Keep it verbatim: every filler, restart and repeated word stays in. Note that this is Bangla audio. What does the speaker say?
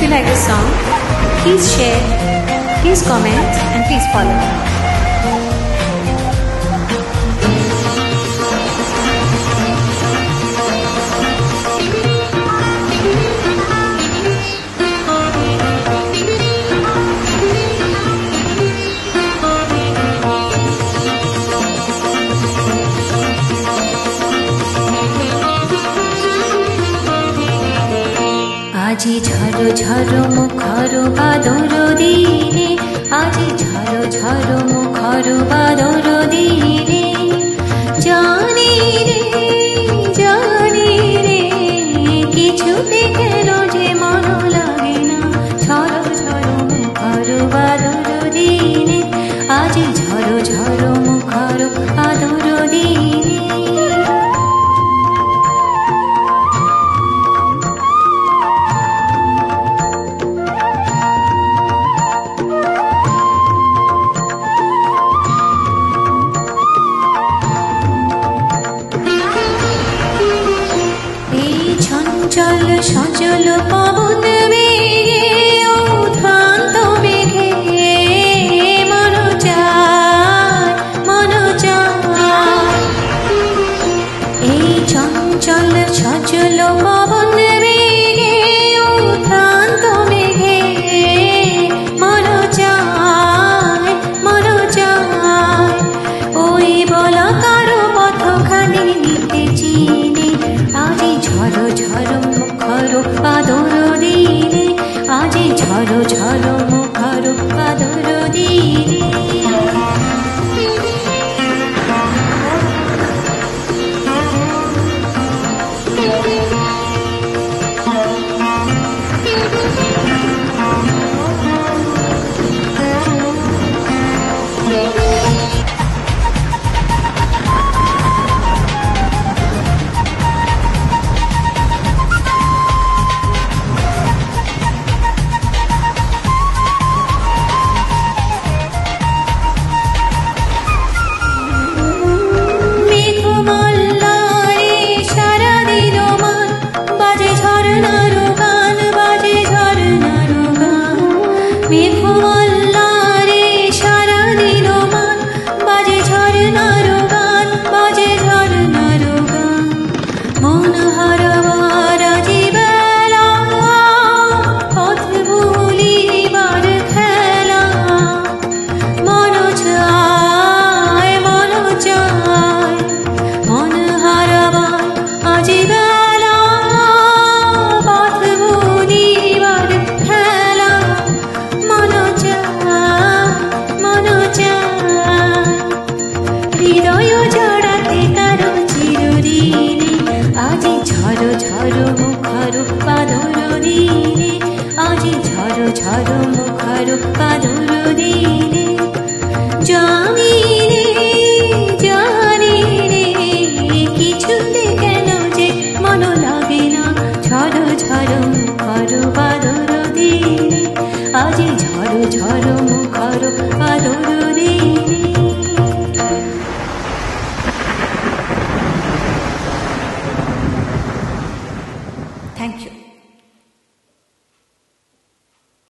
you like this song, please share, please comment, and please follow. আজি ঝড়ো ঝড়ো মুখর বাদর দিনে, আজি ঝড়ো ঝড়ো মুখর বাদর দিনে, জানি রে জানি রে কিছুতে কেন যে মন লাগে না, ঝড়ো ঝড়ো মুখর বাদর দিনে, আজি ঝড়ো ঝড়ো মুখর বাদর দিনে। চঞ্চল সচল পবন বেগে উদ্ভ্রান্ত মেঘে মন চায় মন চায়, এই চঞ্চল সচল পবন বেগে উদ্ভ্রান্ত মেঘে মন চায় মন চায়, ওই বলাকার পথখানি নিতে চিনে, আজি ঝড়ো ঝড়ো মুখর বাদর দিনে, আজি ঝড়ো ঝড়ো মুখর বাদর দিনে। ঝড়ো ঝড়ো মুখর বাদর দিনে, আজি ঝড়ো ঝড়ো মুখর বাদর দিনে, জানি রে জানি রে কিছুতে কেন যে মন লাগে না, ঝড়ো ঝড়ো মুখর বাদর দিনে, আজি ঝড়ো ঝড়ো মুখর বাদর